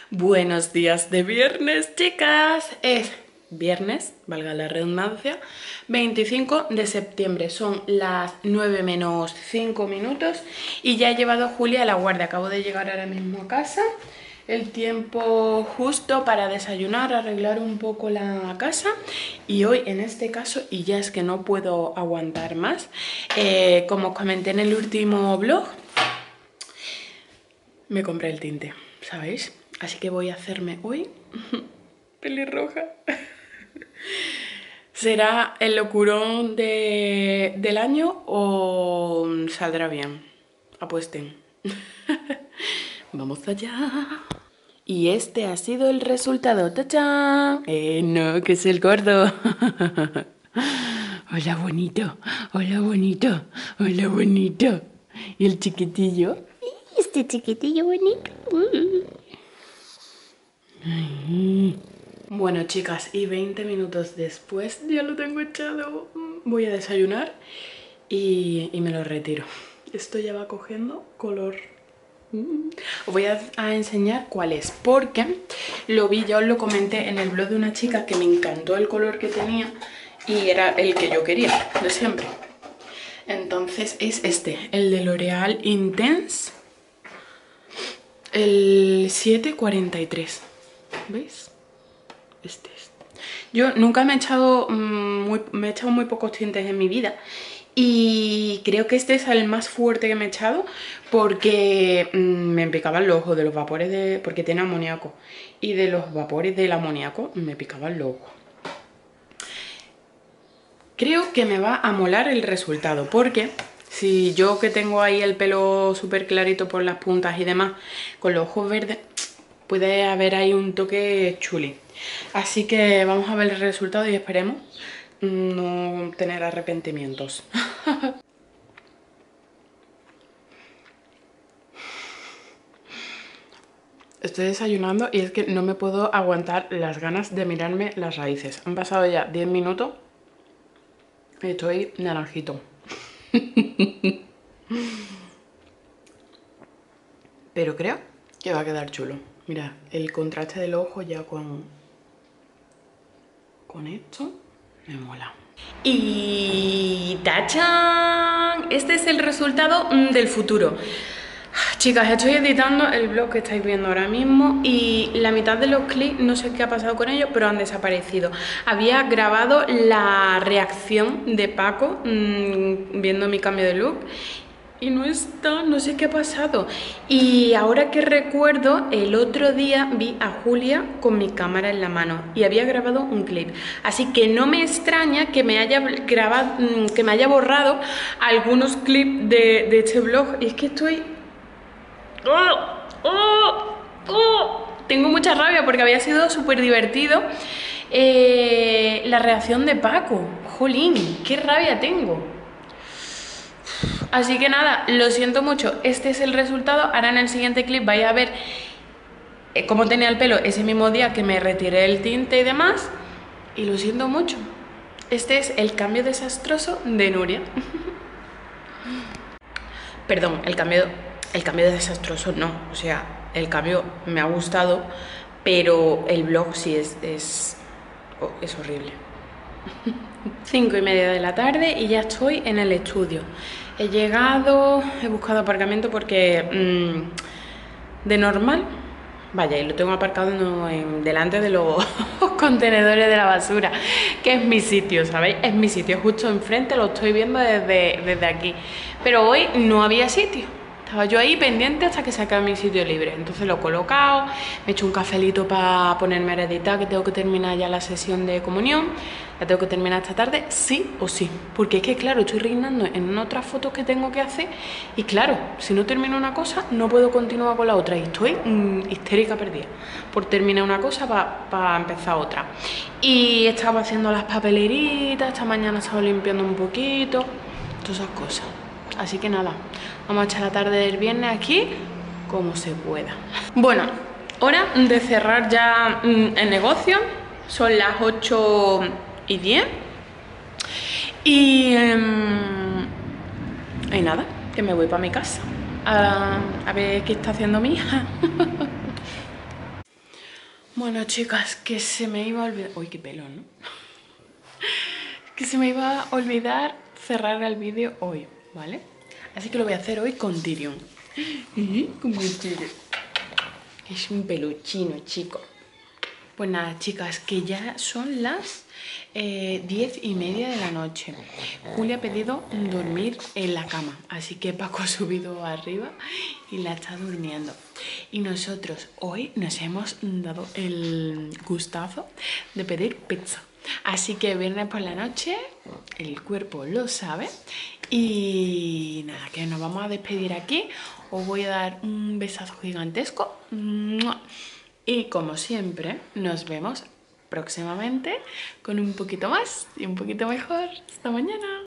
Buenos días de viernes, chicas. Es viernes, valga la redundancia, 25 de septiembre. Son las 9 menos 5 minutos y ya he llevado a Julia a la guardia. Acabo de llegar ahora mismo a casa. El tiempo justo para desayunar, arreglar un poco la casa. Y hoy, en este caso, y ya es que no puedo aguantar más, como os comenté en el último vlog, me compré el tinte, ¿sabéis? Así que voy a hacerme hoy pelirroja. ¿Será el locurón del año o saldrá bien? Apuesten. Vamos allá. Y este ha sido el resultado. ¡Tachán! No, que es el gordo. Hola, bonito. Hola, bonito. Hola, bonito. ¿Y el chiquitillo? Este chiquitillo bonito. Bueno, chicas, y 20 minutos después ya lo tengo echado. Voy a desayunar y me lo retiro. Esto ya va cogiendo color. Os voy a enseñar cuál es, porque lo vi, ya os lo comenté en el blog de una chica que me encantó el color que tenía y era el que yo quería, de siempre. Entonces es este, el de L'Oréal Intense, el 743. ¿Veis? Este. Yo nunca me he echado muy pocos tintes en mi vida y creo que este es el más fuerte que me he echado porque me picaban los ojos de los vapores porque tiene amoníaco, y de los vapores del amoníaco me picaban los ojos. Creo que me va a molar el resultado porque si yo, que tengo ahí el pelo súper clarito por las puntas y demás, con los ojos verdes, puede haber ahí un toque chuli. Así que vamos a ver el resultado y esperemos no tener arrepentimientos. Estoy desayunando y es que no me puedo aguantar las ganas de mirarme las raíces. Han pasado ya 10 minutos y estoy naranjito. Pero creo que va a quedar chulo. Mira, el contraste del ojo ya con esto me mola. Y ¡tachán! Este es el resultado del futuro. Chicas, estoy editando el vlog que estáis viendo ahora mismo y la mitad de los clips, no sé qué ha pasado con ellos, pero han desaparecido. Había grabado la reacción de Paco viendo mi cambio de look y no está, no sé qué ha pasado. Y ahora que recuerdo, el otro día vi a Julia con mi cámara en la mano y había grabado un clip. Así que no me extraña que me haya grabado, que me haya borrado algunos clips de este vlog. Y es que estoy... Tengo mucha rabia porque había sido súper divertido la reacción de Paco. Jolín, qué rabia tengo. Así que nada, lo siento mucho, este es el resultado. Ahora en el siguiente clip vais a ver cómo tenía el pelo ese mismo día que me retiré el tinte y demás. Y lo siento mucho. Este es el cambio desastroso de Nuria. Perdón, el cambio desastroso no. O sea, el cambio me ha gustado, pero el vlog sí es horrible. 5:30 de la tarde y ya estoy en el estudio. He llegado, he buscado aparcamiento porque de normal, vaya, y lo tengo aparcado delante de los contenedores de la basura, que es mi sitio, ¿sabéis? Es mi sitio, justo enfrente, lo estoy viendo desde aquí. Pero hoy no había sitio. Estaba yo ahí pendiente hasta que sacara mi sitio libre. Entonces lo he colocado, me he hecho un cafelito para ponerme a editar, que tengo que terminar ya la sesión de comunión. La tengo que terminar esta tarde, sí o sí. Porque es que, claro, estoy reinando en otras fotos que tengo que hacer. Y claro, si no termino una cosa, no puedo continuar con la otra. Y estoy histérica perdida por terminar una cosa para empezar otra. Y estaba haciendo las papeleritas, esta mañana estaba limpiando un poquito, todas esas cosas. Así que nada, vamos a echar la tarde del viernes aquí como se pueda. Bueno, hora de cerrar ya el negocio. Son las 8:10. Y nada, que me voy para mi casa a ver qué está haciendo mi hija. Bueno, chicas, que se me iba a olvidar... Uy, qué pelo, ¿no? Que se me iba a olvidar cerrar el vídeo hoy, ¿vale? Así que lo voy a hacer hoy con Tyrion. Como Tyrion. Es un peluchino, chico. Pues nada, chicas, que ya son las 10:30 de la noche. Julia ha pedido dormir en la cama, así que Paco ha subido arriba y la está durmiendo. Y nosotros hoy nos hemos dado el gustazo de pedir pizza. Así que viernes por la noche, el cuerpo lo sabe. Y nada, que nos vamos a despedir aquí. Os voy a dar un besazo gigantesco. Y como siempre, nos vemos próximamente con un poquito más y un poquito mejor. Hasta mañana.